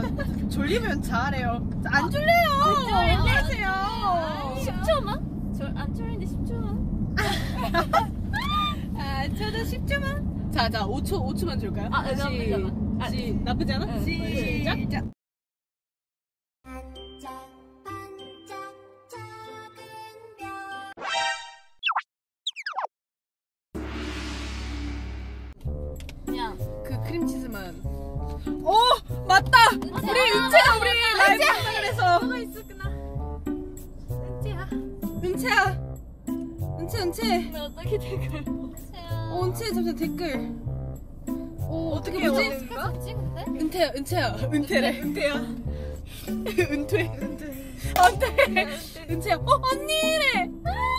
졸리면 잘해요. 안 졸려요. 힘내세요. 10초만? 안 졸리는데 10초만? 저도 10초만. 자, 5초만 줄까요? 나쁘지 않아. 나쁘지 않아? 시작. 그냥 그 크림치즈만. 맞다. 우리 은채가 우리 라이브 한다 그래서. 뭐가 있었구나. 은채야. 은채. 근데 어떻게 댓글 은채 잠시만 댓글. 어떻게 보지? 어떻게 근데? 은채야. 은퇴래. 은퇴야. 은퇴. 은채야. 언니래.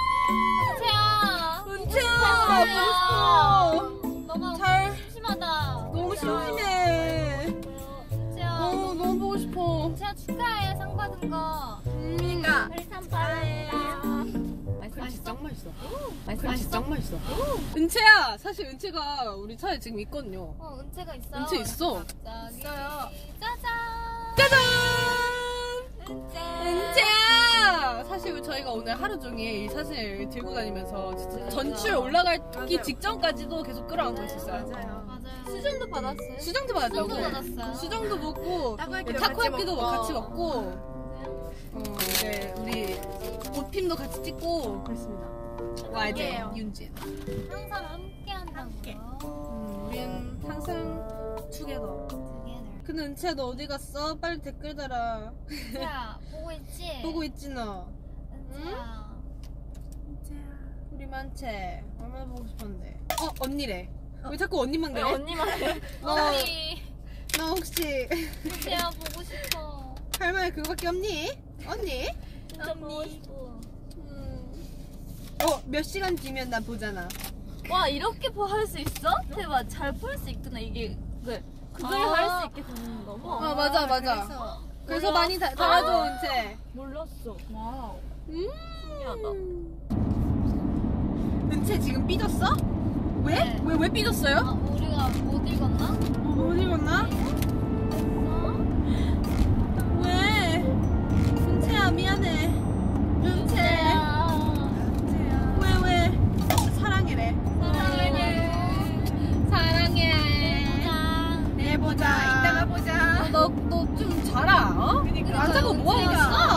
은채야. 너무 심심하다. 너무 심심해. 너무 보고 싶어. 은채야 축하해. 상 받은 거. 그러니까. 참 빨라. 크림치즈 짱 맛있어. 맛있어? 짱 맛있어. 은채야, 사실 은채가 우리 차에 지금 있거든요. 은채가 있어요. 은채 있어. 있어요. 짜잔. 짜잔! 은채야! 사실 저희가 오늘 하루 종일 이 사진을 들고 다니면서 진짜 전출 올라가기 직전까지도 계속 끌어안고 있었어요. 맞아요. 수정도 받았어요. 수정도 받았다고. 받았어요. 수정도 먹고 타코야끼도 같이 먹고 이제 우리 옷핀도 같이 찍고 그랬습니다. 와이드 윤진. 항상 함께 한다는 거. 우린 항상 투게더. 근데 은채야 너 어디 갔어? 빨리 댓글 달아. 은채야 보고 있지? 보고 있지 너? 은채야. 우리 만채 얼마나 보고 싶었는데. 언니래. 왜 자꾸 언니만 그래? 언니만 해. 언니. 너 혹시 은채야 보고 싶어. 할 말 그거밖에 없니? 언니? 진짜 보고 싶어. 몇 시간 뒤면 나 보잖아. 와 이렇게 할 수 있어? 대박. 잘 볼 수 있구나. 이게 그걸 할 수 있게 되는 거고. 맞아. 그래서 많이 달아줘 은채. 몰랐어. 와우. 신기하다. 은채 지금 삐졌어? 왜? 네. 왜 삐졌어요? 우리가 못 읽었나? 못 읽었나? 왜? 은채야 미안해. 은채야. 왜? 사랑해래. 사랑해. 내보자. 이따가 보자. 너 좀 자라. 어? 안 자고 뭐 하고 있어?